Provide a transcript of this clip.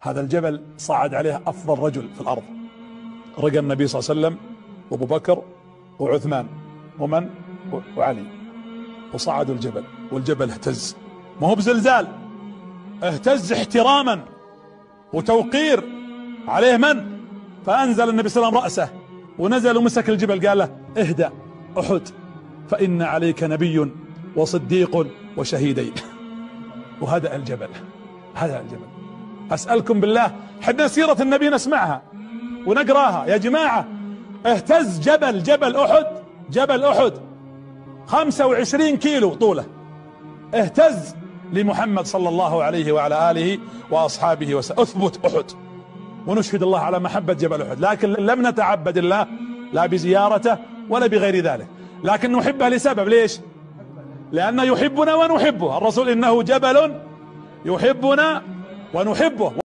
هذا الجبل صعد عليه أفضل رجل في الأرض، رقى النبي صلى الله عليه وسلم وأبو بكر وعثمان ومن وعلي، وصعدوا الجبل، والجبل اهتز، ما هو بزلزال، اهتز احتراما وتوقير عليه من؟ فأنزل النبي صلى الله عليه وسلم رأسه ونزل ومسك الجبل قال له اهدأ أحد فإن عليك نبي وصديق وشهيدين. وهدأ الجبل، هدأ الجبل. أسألكم بالله، حدنا سيرة النبي نسمعها ونقراها يا جماعة. اهتز جبل أحد، جبل أحد 25 كيلو طوله، اهتز لمحمد صلى الله عليه وعلى آله وأصحابه وسلم. اثبت أحد، ونشهد الله على محبة جبل أحد، لكن لم نتعبد الله لا بزيارته ولا بغير ذلك، لكن نحبه لسبب. ليش؟ لأنه يحبنا ونحبه. الرسول إنه جبل يحبنا ونحبه.